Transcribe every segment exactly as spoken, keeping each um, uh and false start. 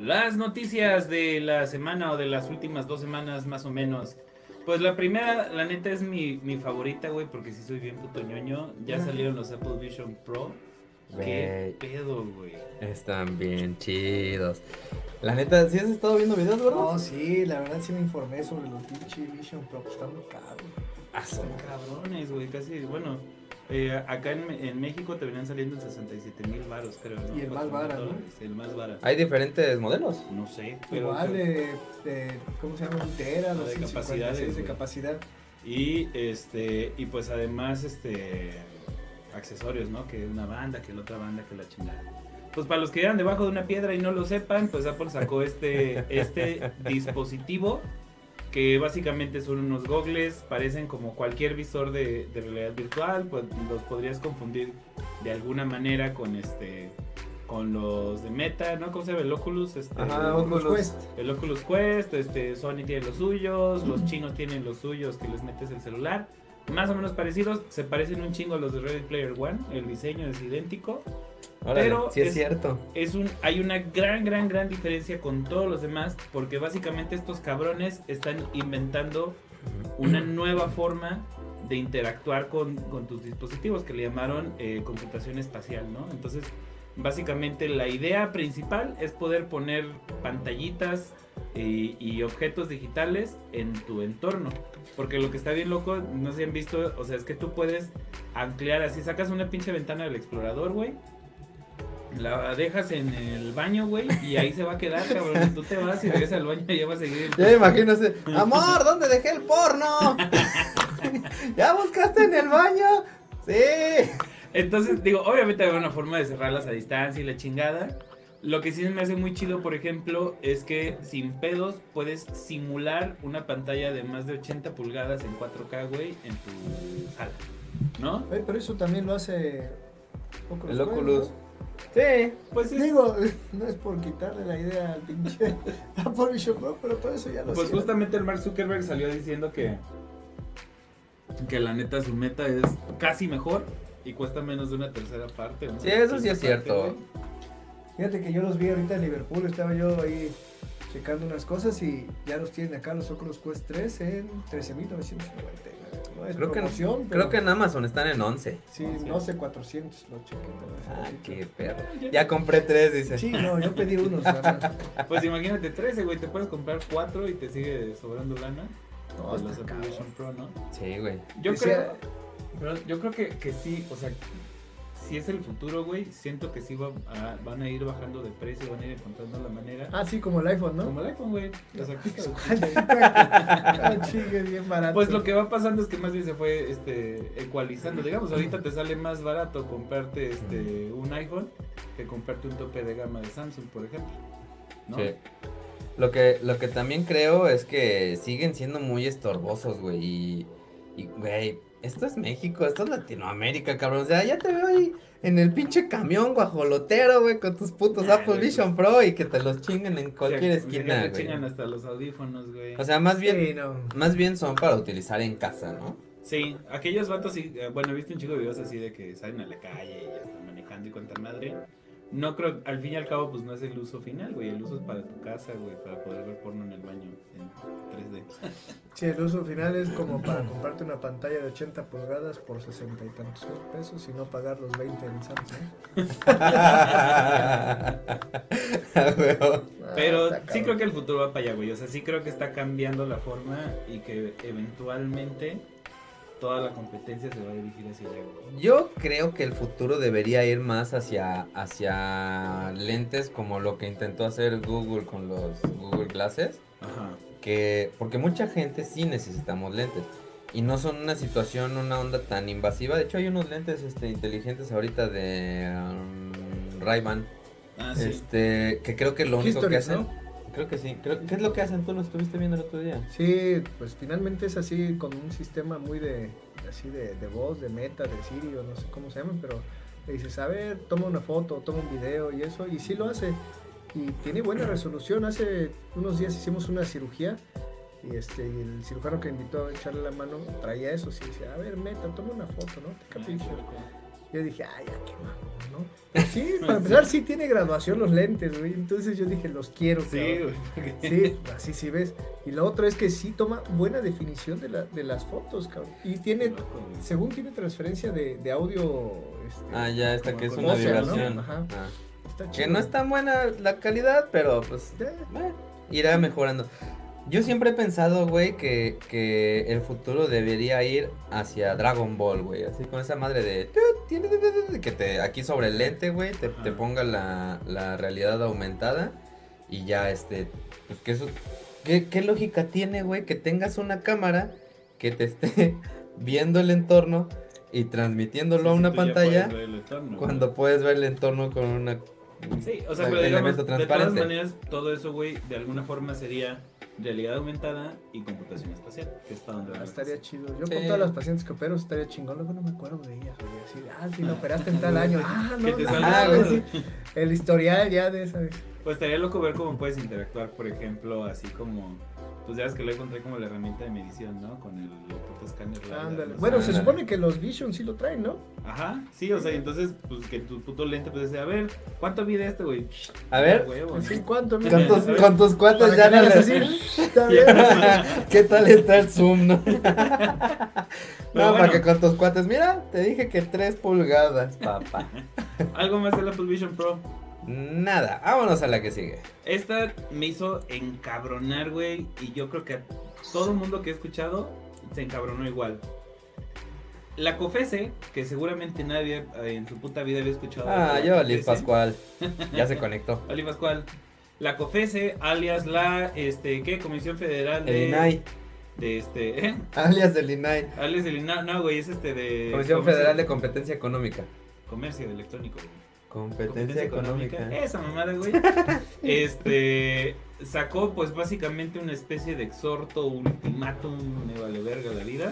Las noticias de la semana o de las últimas dos semanas más o menos. Pues la primera, la neta es mi, mi favorita, güey, porque si soy bien puto ñoño. Ya salieron los Apple Vision Pro. ¿Qué pedo, güey? Están bien chidos. La neta, ¿sí has estado viendo videos, verdad? No, sí, la verdad sí me informé sobre los pinche Vision Pro, pues están muy caros. Ah, son cabrones, güey, casi, bueno, eh, acá en, en México te venían saliendo en sesenta y siete mil varos, creo, ¿no? Y el más barato, ¿no? El más barato. ¿Hay diferentes modelos? No sé, pero... Igual de, de, ¿cómo se llama? Un tera, no, los de capacidades, de capacidad. Y, este, y pues además, este, accesorios, ¿no? Que una banda, que la otra banda, que la chingada. Pues para los que eran debajo de una piedra y no lo sepan, pues Apple sacó este, este dispositivo que básicamente son unos gogles, parecen como cualquier visor de, de realidad virtual, pues los podrías confundir de alguna manera con este con los de Meta, ¿no? ¿Cómo se llama? El Oculus, este, Ajá, el Oculus Quest. El Oculus Quest, este, Sony tiene los suyos, los chinos tienen los suyos que les metes el celular. Más o menos parecidos, se parecen un chingo a los de Ready Player One, el diseño es idéntico. Órale, pero sí es, es cierto. Es un, hay una gran, gran, gran diferencia con todos los demás, porque básicamente estos cabrones están inventando una nueva forma de interactuar con, con tus dispositivos, que le llamaron eh, computación espacial, ¿no? Entonces, básicamente la idea principal es poder poner pantallitas y, y objetos digitales en tu entorno. Porque lo que está bien loco, no sé si han visto, o sea, es que tú puedes anclar así, sacas una pinche ventana del explorador, güey. La dejas en el baño, güey, y ahí se va a quedar, cabrón. Tú te vas y regresas al baño y ya va a seguir. Ya me imagino ese, amor, ¿dónde dejé el porno? ¿Ya buscaste en el baño? Sí. Entonces, digo, obviamente hay una forma de cerrarlas a distancia y la chingada. Lo que sí me hace muy chido, por ejemplo, es que sin pedos puedes simular una pantalla de más de ochenta pulgadas en cuatro K, güey, en tu sala, ¿no? Oye, pero eso también lo hace Oculus El Quest, Oculus. ¿no? Sí. Pues es, Digo, no es por quitarle la idea al pinche Apple Vision Pro, pero todo eso ya lo Pues hacía. justamente el Mark Zuckerberg salió diciendo que que la neta su meta es casi mejor y cuesta menos de una tercera parte, ¿no? Sí, eso sí es Parte, cierto. güey. Fíjate que yo los vi ahorita en Liverpool, estaba yo ahí checando unas cosas y ya los tienen acá los Oculus Quest tres en trece mil novecientos noventa y nueve. No es Creo que, promoción, pero creo que en Amazon están en once. sí, no sé, cuatrocientos lo chequé. pero Ah, sí, qué perro. Ya compré tres, dice. Sí, no, yo pedí unos. nada más. Pues imagínate trece, güey, te puedes comprar cuatro y te sigue sobrando lana. No, Pues los está Apple cabrón. Vision Pro, ¿no? Sí, güey. Yo Decía- creo, pero yo creo que, que sí, o sea, si es el futuro, güey, siento que sí va a- van a ir bajando de precio, van a ir encontrando la manera. Ah, sí, como el iPhone, ¿no? Como el iPhone, güey. O sea, Ah, chingue, bien barato. pues lo que va pasando es que más bien se fue este ecualizando. Digamos, ahorita te sale más barato comprarte este un iPhone que comprarte un tope de gama de Samsung, por ejemplo. ¿No? Sí. Lo que, lo que también creo es que siguen siendo muy estorbosos, güey. Y, y, güey, esto es México, esto es Latinoamérica, cabrón. O sea, ya te veo ahí en el pinche camión guajolotero, güey, con tus putos Nah, Apple güey, Vision Pro y que te los chinguen en cualquier O sea, que esquina, te güey. chingan hasta los audífonos, güey. O sea, más bien, Sí, no. más bien son para utilizar en casa, ¿no? Sí, aquellos vatos, sí, eh, bueno, he visto un chico de videos así de que salen a la calle y ya están manejando y cuanta madre. No creo, al fin y al cabo, pues no es el uso final, güey. El uso es para tu casa, güey, para poder ver porno en el baño en tres D. Sí, el uso final es como para comprarte una pantalla de ochenta pulgadas por sesenta y tantos mil pesos y no pagar los veinte en Samsung. Pero Ah, está sí cabrón. creo que el futuro va para allá, güey. O sea, sí creo que está cambiando la forma y que eventualmente toda la competencia se va a dirigir hacia allá, güey. Yo creo que el futuro debería ir más hacia, hacia lentes como lo que intentó hacer Google con los Google Glasses. Ajá. Que, porque mucha gente sí necesitamos lentes. Y no son una situación, una onda tan invasiva. De hecho, hay unos lentes este, inteligentes ahorita de um, Ray-Ban. Ah, sí. Este, que creo que lo único History, que hacen. ¿no? Creo que sí. Creo, ¿qué es lo que hacen? Tú lo estuviste viendo el otro día. Sí, pues finalmente es así con un sistema muy de así de, de voz, de Meta, de Siri o no sé cómo se llaman, pero le dices, a ver, toma una foto, toma un video y eso, y sí lo hace. Y tiene buena resolución. Hace unos días hicimos una cirugía y este y el cirujano que invitó a echarle la mano traía eso, sí, decía, a ver, Meta, toma una foto, ¿no? Te capricho. Y Yo dije, ay, ya qué mamón, ¿no? Pero sí, para empezar, sí tiene graduación los lentes, güey. Entonces yo dije, los quiero, Sí, cabrón. güey. Sí, así sí ves. Y lo otro es que sí toma buena definición de, la, de las fotos, cabrón. Y tiene, según tiene transferencia de, de audio. Este, Ah, ya, esta como que es con una ósea, ¿no? vibración. Ajá. Ah. Está Que chido. no es tan buena la calidad, pero pues Ya. bueno, irá mejorando. Yo siempre he pensado, güey, que, que el futuro debería ir hacia Dragon Ball, güey. Así con esa madre de... Que te aquí sobre el lente, güey, te, te ponga la, la realidad aumentada. Y ya, este... Pues que eso... ¿Qué, qué lógica tiene, güey? Que tengas una cámara que te esté viendo el entorno y transmitiéndolo a Sí, una tú ya pantalla puedes ver el entorno, cuando güey. puedes ver el entorno con una... Sí, o sea, un pero digamos, elemento de todas transparente. maneras, todo eso, güey, de alguna forma sería realidad aumentada y computación espacial, que es para donde Ah, va la estaría cosa. chido. Yo Sí. con todas las pacientes que opero estaría chingón. Luego no me acuerdo de ellas, güey. Así de, ah, sí, la operaste en tal año. Ah, Que no. te no, salga, güey, güey. sí. El historial ya de esa vez. Pues estaría loco ver cómo puedes interactuar, por ejemplo, así como, pues ya ves que lo encontré como la herramienta de medición, ¿no? Con el escáner. Ándale. no sé. Bueno, se Ándale. supone que los Vision sí lo traen, ¿no? Ajá, sí, o sea, y entonces, pues que tu puto lente puede decir, a ver, ¿cuánto mide esto, güey? A ver. Huevo, Sí, ¿no? ¿cuánto? Con Con tus, ¿sabes? con tus cuates Para ya que no le hagas le... así. Está bien. ¿Qué tal está el zoom, no? Pero No, bueno. para que con tus cuates, mira, te dije que tres pulgadas, papá. Algo más de la Apple Vision Pro. Nada, vámonos a la que sigue. Esta me hizo encabronar, güey, y yo creo que a todo el mundo que he escuchado se encabronó igual. La COFESE, que seguramente nadie eh, en su puta vida había escuchado. Ah, de la yo, Liz COFESE. Pascual. Ya se conectó. Ali Pascual. La COFESE, alias la, este, ¿qué? Comisión Federal de... El I N A I, De este, ¿eh? alias del I N A I. Alias del I N A I, no, güey, es este de... Comisión Comercio- Federal de Competencia Económica. Comercio Electrónico, güey. Competencia Económica. Esa mamada, güey. Este sacó pues básicamente una especie de exhorto, ultimátum, me vale verga la vida,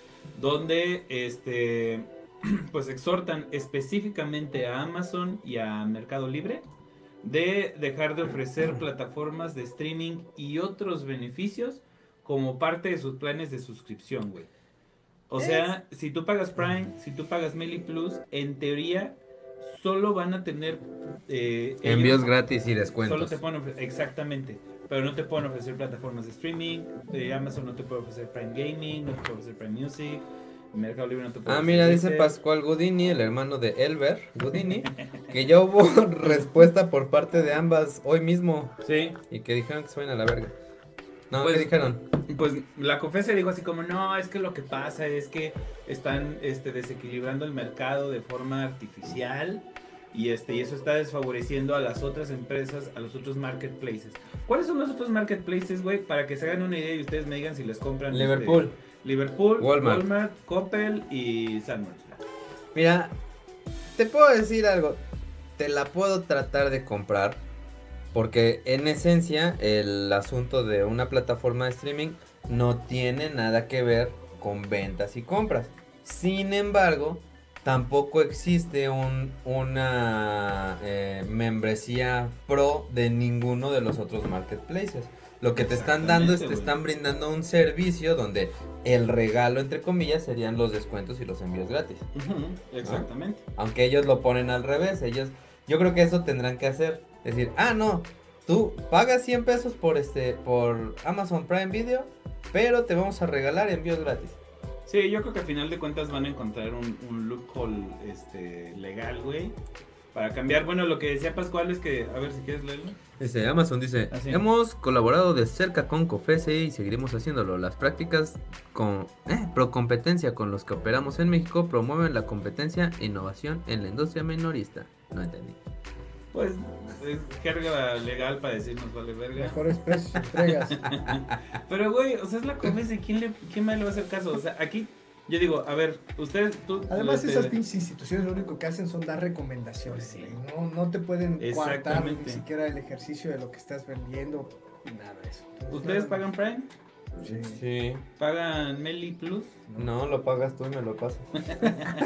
donde este pues exhortan específicamente a Amazon y a Mercado Libre de dejar de ofrecer plataformas de streaming y otros beneficios como parte de sus planes de suscripción, güey. O sea, si tú pagas Prime, si tú pagas Meli Plus, en teoría solo van a tener eh, Envíos ellos- gratis y Solo descuentos. te pueden ofrecer, exactamente, pero no te pueden ofrecer plataformas de streaming, de Amazon no te puede ofrecer Prime Gaming, no te puede ofrecer Prime Music, Mercado Libre no te puede Ah, ofrecer mira, dice Deezer. Pascual Gudini, el hermano de Elber Gudini, que ya hubo respuesta por parte de ambas hoy mismo Sí, y que dijeron que se vayan a la verga. No, Pues- ¿qué dijeron? pues la COFESE dijo así como, no, es que lo que pasa es que están este, desequilibrando el mercado de forma artificial y, este, y eso está desfavoreciendo a las otras empresas, a los otros marketplaces. ¿Cuáles son los otros marketplaces, güey? Para que se hagan una idea y ustedes me digan si les compran. este, Liverpool. Liverpool, Walmart. Walmart, Coppel y Sanborns. Mira, te puedo decir algo. Te la puedo tratar de comprar. Porque en esencia el asunto de una plataforma de streaming no tiene nada que ver con ventas y compras. Sin embargo, tampoco existe un, una eh, membresía pro de ninguno de los otros marketplaces. Lo que te están dando es te Exactamente, están brindando un servicio donde el regalo, entre comillas, serían los descuentos y los envíos gratis. Ujú, exactamente. Aunque ellos lo ponen al revés, ellos, yo creo que eso tendrán que hacer, decir, ah no, tú pagas cien pesos por este, por Amazon Prime Video, pero te vamos a regalar envíos gratis. Sí, yo creo que al final de cuentas van a encontrar un, un loophole este, legal, güey. Para cambiar, bueno, lo que decía Pascual es que, a ver si quieres leerlo. Dice, Amazon dice, Ah, sí. hemos colaborado de cerca con COFESE y seguiremos haciéndolo. Las prácticas con eh, pro competencia con los que operamos en México promueven la competencia e innovación en la industria minorista. No entendí. Pues es jerga legal para decirnos vale verga. Mejores precios, entregas. Pero, güey, o sea, es la COFESE, ¿quién, le, ¿quién más le va a hacer caso? O sea, aquí, yo digo, a ver, ustedes, tú... Además, este, esas pinches instituciones lo único que hacen son dar recomendaciones. Sí. güey. No, no te pueden coartar Exactamente. ni siquiera el ejercicio de lo que estás vendiendo. Nada de eso. ¿Ustedes Nada pagan más. Prime? Sí. Sí, ¿Pagan Meli Plus? no, lo pagas tú y me lo pasas.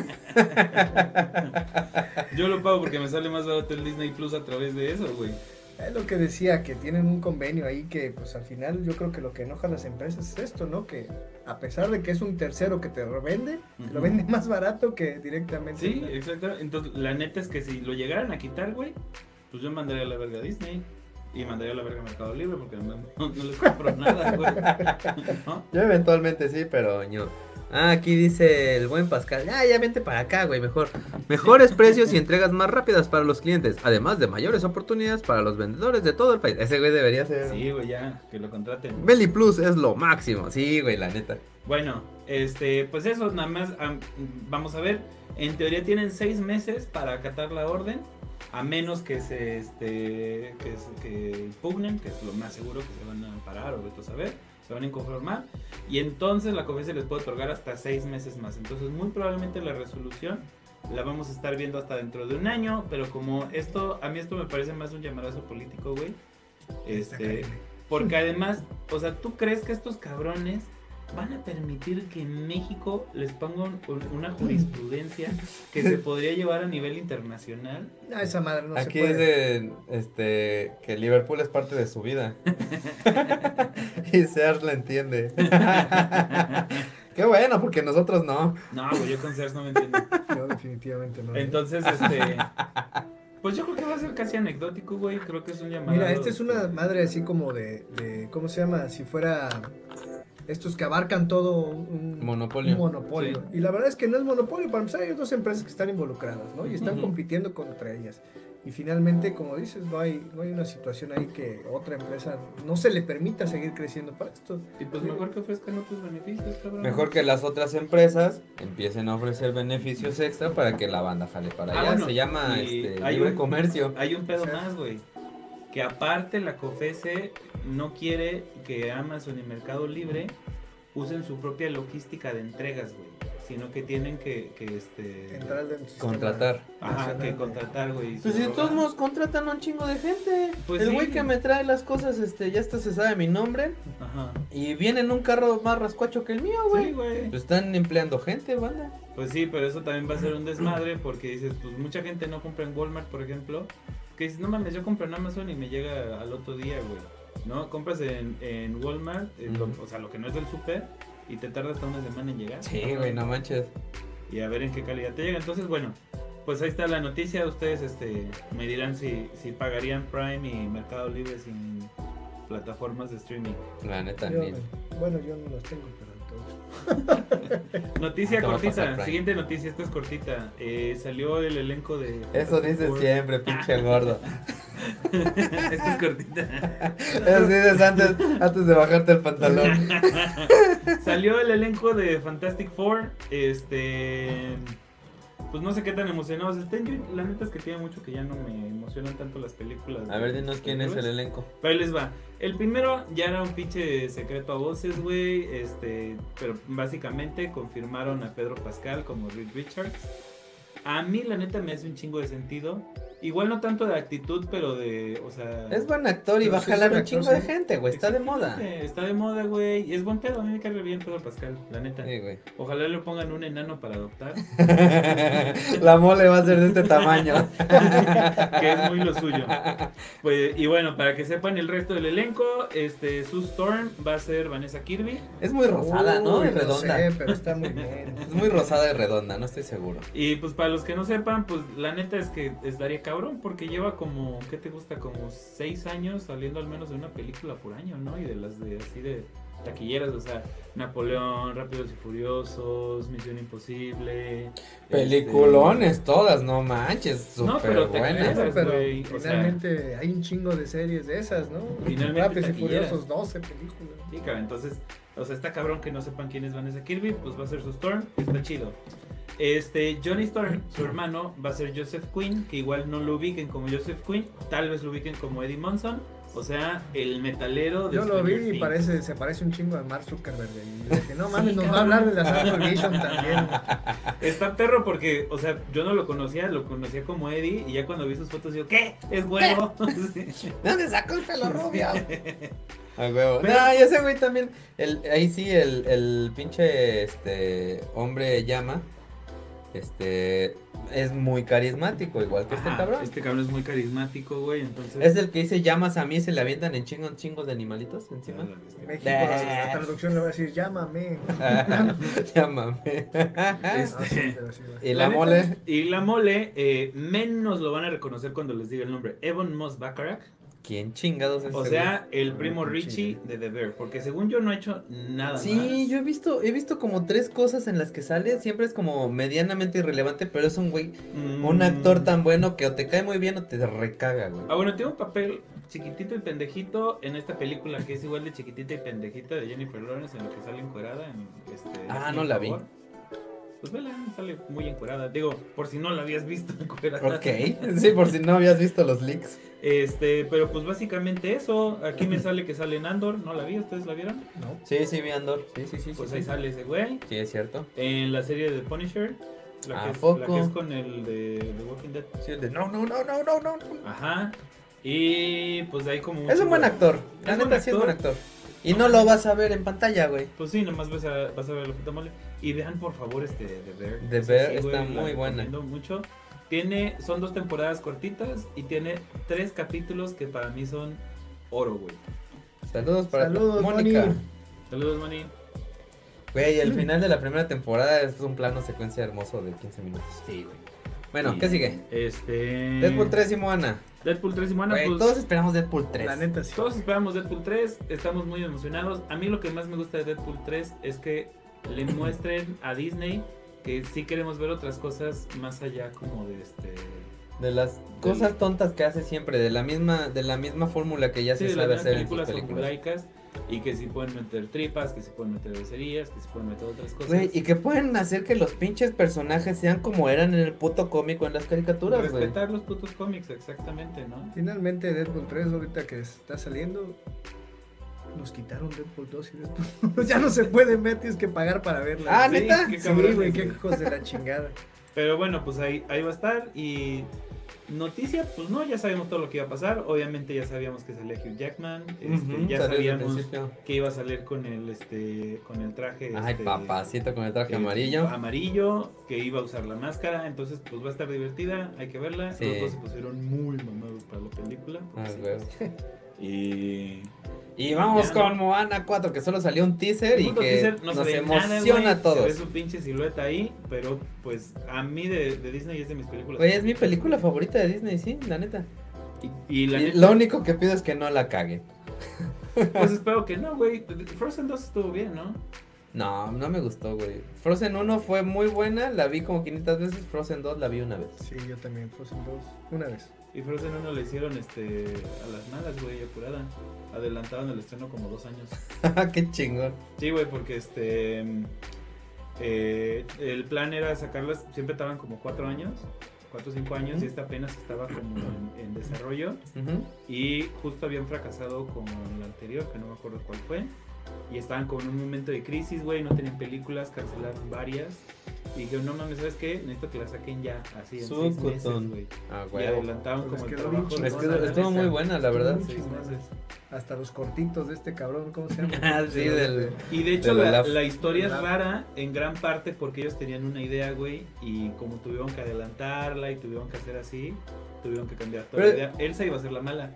Yo lo pago porque me sale más barato el Disney Plus a través de eso, güey. Es lo que decía, que tienen un convenio ahí que pues al final yo creo que lo que enoja a las empresas es esto, ¿no? Que a pesar de que es un tercero que te lo vende, uh-huh. te lo vende más barato que directamente. Sí, ¿no? Exacto. Entonces la neta es que si lo llegaran a quitar, güey, pues yo mandaría a la verga a Disney. Y mandaría a la verga a Mercado Libre porque no, no, no les compro nada, güey. ¿No? Yo eventualmente sí, pero yo... Ah, aquí dice el buen Pascal. Ah, ya vente para acá, güey, mejor. Mejores precios y entregas más rápidas para los clientes. Además de mayores oportunidades para los vendedores de todo el país. Ese güey debería ser. Sí, güey, ya, que lo contraten. Belly Plus es lo máximo. Sí, güey, la neta. Bueno, este, pues eso, nada más. Um, vamos a ver. En teoría tienen seis meses para acatar la orden. A menos que se, este, que, que impugnen, que es lo más seguro que se van a parar o de saber. Se van a inconformar y entonces la COFECE les puede otorgar hasta seis meses más. Entonces muy probablemente la resolución la vamos a estar viendo hasta dentro de un año, pero como esto, a mí esto me parece más un llamadazo político, güey. Este, porque además, o sea, ¿tú crees que estos cabrones van a permitir que en México les pongan una jurisprudencia que se podría llevar a nivel internacional? No, esa madre no Aquí se puede. dice este, que Liverpool es parte de su vida. Y Sears la entiende. Qué bueno, porque nosotros no. No, pues yo con Sears no me entiendo. Yo definitivamente no. Entonces, este... Pues yo creo que va a ser casi anecdótico, güey. Creo que es un llamado. Mira, esta es una madre así como de, de... ¿Cómo se llama? Si fuera... Estos que abarcan todo un monopolio. Un monopolio. Sí. Y la verdad es que no es monopolio, para empezar hay dos empresas que están involucradas, ¿no? Y están uh-huh. compitiendo contra ellas. Y finalmente, como dices, no hay, no hay una situación ahí que otra empresa no se le permita seguir creciendo para esto. Y pues mejor que ofrezcan otros beneficios, cabrón. Mejor que las otras empresas empiecen a ofrecer beneficios extra para que la banda jale para ah, allá. Bueno, se llama este, libre un, comercio. Hay un pedo o sea, más, güey. Que aparte la COFECE no quiere que Amazon y Mercado Libre usen su propia logística de entregas, güey, sino que tienen que, que este contratar. Ajá, que contratar, güey. Pues si de todos modos contratan a un chingo de gente. Pues el güey sí. que me trae las cosas, este, ya hasta se sabe mi nombre. Ajá. Y viene en un carro más rascuacho que el mío, güey. Sí, güey. Pues están empleando gente, banda. Pues sí, pero eso también va a ser un desmadre porque dices, pues mucha gente no compra en Walmart, por ejemplo. Que dices, no mames, yo compro en Amazon y me llega al otro día, güey. ¿No? Compras en, en Walmart, en lo, o sea, lo que no es del súper, y te tarda hasta una semana en llegar. Sí, güey, no manches. Y a ver en qué calidad te llega. Entonces, bueno, pues ahí está la noticia. Ustedes este, me dirán si, si pagarían Prime y Mercado Libre sin plataformas de streaming. La neta, yo, bueno, yo no los tengo, pero... Noticia cortita, siguiente noticia, esta es cortita. Eh, salió el elenco de. Eso dices siempre, pinche gordo. Esta es cortita. Eso dices antes, antes de bajarte el pantalón. Salió el elenco de Fantastic Four. Este. Pues no sé qué tan emocionados estén. La neta es que tiene mucho que ya no me emocionan tanto las películas. A ver, dinos quién es el elenco. Pero ahí les va. El primero ya era un pinche secreto a voces, güey. Este, pero básicamente confirmaron a Pedro Pascal como Reed Richards. A mí la neta me hace un chingo de sentido. Igual no tanto de actitud, pero de, o sea... Es buen actor y va a jalar un chingo de gente, güey. Está de moda. Está de moda, güey. Y es buen pedo. A mí me cae bien Pedro Pascal, la neta. Sí, güey. Ojalá le pongan un enano para adoptar. La mole va a ser de este tamaño. Que es muy lo suyo. Pues, y bueno, para que sepan el resto del elenco, este, Sue Storm va a ser Vanessa Kirby. Es muy rosada, ¿no? Uy, Y redonda. No sé, pero está muy bien. Es muy rosada y redonda, no estoy seguro. Y pues para los que no sepan, pues la neta es que estaría cabrón, porque lleva como, ¿qué te gusta? Como seis años saliendo al menos de una película por año, ¿no? Y de las de así de taquilleras, o sea, Napoleón, Rápidos y Furiosos, Misión Imposible. Peliculones este... todas, no manches, súper no, pero buenas. Crees, pero wey, finalmente o sea, hay un chingo de series de esas, ¿no? Finalmente Rápidos y taquilleras. Furiosos, doce películas. Sí, claro, entonces, o sea, está cabrón que no sepan quién es Vanessa Kirby, pues va a ser su Storm, está chido. Este, Johnny Storm, su hermano, va a ser Joseph Quinn, que igual no lo ubiquen como Joseph Quinn, tal vez lo ubiquen como Eddie Munson, o sea, el metalero de Yo lo vi y parece, se parece un chingo a Mark Zuckerberg. Y dije, no mames, sí, nos va a hablar de la Sound Vision también. Está perro porque, o sea, yo no lo conocía, lo conocía como Eddie, y ya cuando vi sus fotos digo, ¿qué? ¿Es huevo? ¿De dónde sacó el pelo rubio? A huevo. Pero, no, yo ese güey también, el, ahí sí, el, el pinche este hombre llama. Este es muy carismático, igual que Ajá, este cabrón. Este cabrón es muy carismático, güey, entonces... Es el que dice llamas a mí y se le avientan en chingos chingos de animalitos encima. En México, la traducción le va a decir, llámame. Llámame. Este, Ah, sí, pero sí, va. Y la neta, mole. Y la mole, eh, menos lo van a reconocer cuando les diga el nombre. Evan Moss Bacharach. ¿Quién chingados es O ese sea, el Ah, primo qué Richie chingue. de The Bear. Porque según yo no ha hecho nada güey? Sí, más. yo he visto, he visto como tres cosas en las que sale. Siempre es como medianamente irrelevante, pero es un güey, Mm. un actor tan bueno que o te cae muy bien o te recaga, güey. Ah, bueno, tiene un papel chiquitito y pendejito en esta película que es igual de chiquitita y pendejita de Jennifer Lawrence en la que sale encuerada. En este, Ah, Hazme no un la vi. favor. Pues vela, sale muy encuerada. Digo, por si no la habías visto encuerada. Ok, sí, por si no habías visto los leaks. Este, pero pues básicamente eso. Aquí me sale que sale en Andor. ¿No la vi? ¿Ustedes la vieron? No. Sí, sí, vi Andor. Sí, sí, sí. Pues sí, ahí sí. sale ese güey. Sí, es cierto. En la serie de The Punisher. La, ¿A que es, poco? la que es con el de The Walking Dead. Sí, el de no, no, no, no, no, no. no. Ajá. Y pues ahí como... Es un buen actor. La Es buen neta sí es buen actor. actor. Y no lo vas a ver en pantalla, güey. Pues sí, nomás vas a, vas a ver la puta mole. Y vean por favor este The Bear. The O sea, Bear sí, está güey, la muy buena. recomiendo mucho. Tiene, son dos temporadas cortitas y tiene tres capítulos que para mí son oro, güey. Saludos para Saludos, Mónica. Moni. Saludos, Mani. Güey, el final de la primera temporada es un plano secuencia hermoso de quince minutos. Sí, güey. Bueno, Y, ¿qué sigue? Este... Deadpool tres y Moana. Deadpool tres y Moana, Güey, pues... todos esperamos Deadpool tres. La neta sí. Todos esperamos Deadpool tres, estamos muy emocionados. A mí lo que más me gusta de Deadpool tres es que le muestren a Disney que sí queremos ver otras cosas más allá como de este... De las cosas tontas que hace siempre, de la misma, de la misma fórmula que ya Sí, se de las sabe mismas hacer en sus películas películas. formulaicas y que sí pueden meter tripas, que sí pueden meter becerías, que sí pueden meter otras cosas. Güey, y que pueden hacer que los pinches personajes sean como eran en el puto cómic o en las caricaturas, güey. Respetar los putos cómics, exactamente, ¿no? Finalmente Deadpool tres ahorita que está saliendo, nos quitaron Deadpool dos y Deadpool ya no se puede ver, tienes que pagar para verla. Ah, Sí, ¿neta? qué Sí, cabrones, güey, qué güey. hijos de la chingada. Pero bueno, pues ahí, ahí va a estar. Y noticia, pues no, ya sabemos todo lo que iba a pasar. Obviamente ya sabíamos que salía Hugh Jackman. Este, Ujú, ya salió desde el sabíamos principio. que iba a salir con el este con el traje. Ay, este, papacito con el traje eh, amarillo. Amarillo, que iba a usar la máscara. Entonces, pues va a estar divertida. Hay que verla. Sí. Los dos se pusieron muy mamados para la película. porque Ah, sí, güey. pues, y. Y vamos Ya, con ¿no? Moana cuatro, que solo salió un teaser y Puto que teaser, no nos se ve emociona nada, güey, a todos. Se ve su pinche silueta ahí, pero pues a mí de, de Disney es de mis películas. Oye, es mi película favorita de Disney, sí, la neta. Y, y la Y neta, lo único que pido es que no la caguen. pues espero que no, güey. Frozen dos estuvo bien, ¿no? No, no me gustó, güey. Frozen uno fue muy buena, la vi como quinientas veces. Frozen dos la vi una vez. Sí, yo también, Frozen dos, una vez. Y Frozen uno le hicieron este a las malas, güey, apurada. Adelantaron el estreno como dos años. Qué chingón. Sí, güey, porque este eh, el plan era sacarlas, siempre estaban como cuatro años, cuatro o cinco años, y esta apenas estaba como en, en desarrollo. Ujú. Y justo habían fracasado con la anterior, que no me acuerdo cuál fue. Y estaban con un momento de crisis, güey, no tenían películas, cancelaron varias. Y dijeron, no mames, ¿sabes qué? Necesito que la saquen ya, así en seis meses, Sucutón. güey. Ah, Y güey. adelantaron Pues como el quedó trabajo. bien de Es chingona, que toda la estuvo neta. muy buena, la verdad. Muy Seis chingona. meses. Hasta los cortitos de este cabrón, ¿cómo se llama? Ah, sí, del- Y de hecho De la la, Laf. la historia es Laf. rara en gran parte porque ellos tenían una idea, güey, y como tuvieron que adelantarla y tuvieron que hacer así, tuvieron que cambiar toda Pero- la idea. Elsa iba a ser la mala.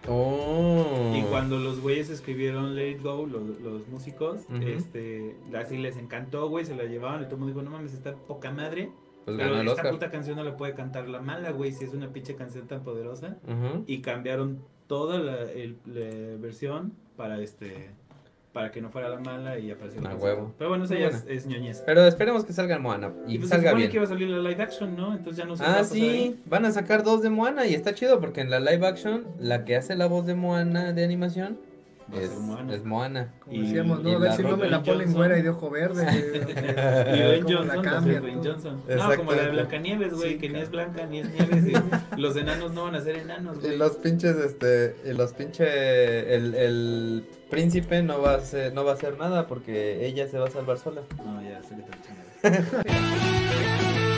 Oh. Y cuando los güeyes escribieron Let It Go, los, los músicos, Ujú. este, así les encantó, güey, se la llevaban y todo el mundo dijo, no mames, está poca madre. Pues Pero ganó el esta Oscar. puta canción no la puede cantar la mala, güey, si es una pinche canción tan poderosa. Ujú. Y cambiaron toda la, el- la versión para este para que no fuera la mala y apareció la A canción. huevo. Pero bueno, eso Muy ya buena. es, es ñoñez. Pero esperemos que salga Moana y, Y pues se salga supone bien. que iba a salir la live action, ¿no? Entonces ya no sé qué va Ah, a pasar sí, ahí. van a sacar dos de Moana y está chido porque en la live action la que hace la voz de Moana de animación Va a es, ser Moana. es Moana. Como Y- decíamos, y no, a ver la si no me la Robin ponen Johnson. güera y de ojo verde. Y Y Dwayne cómo Johnson, la va a ser cambian. Dwayne todo. Johnson. No, como la de Exactamente. Blancanieves, güey, Sí, que ni claro. es blanca ni es nieves. Y los enanos no van a ser enanos, Y güey. los pinches, este, y los pinche, el, el príncipe no va a hacer, no va a hacer nada porque ella se va a salvar sola. No, ya, sé que te chingada.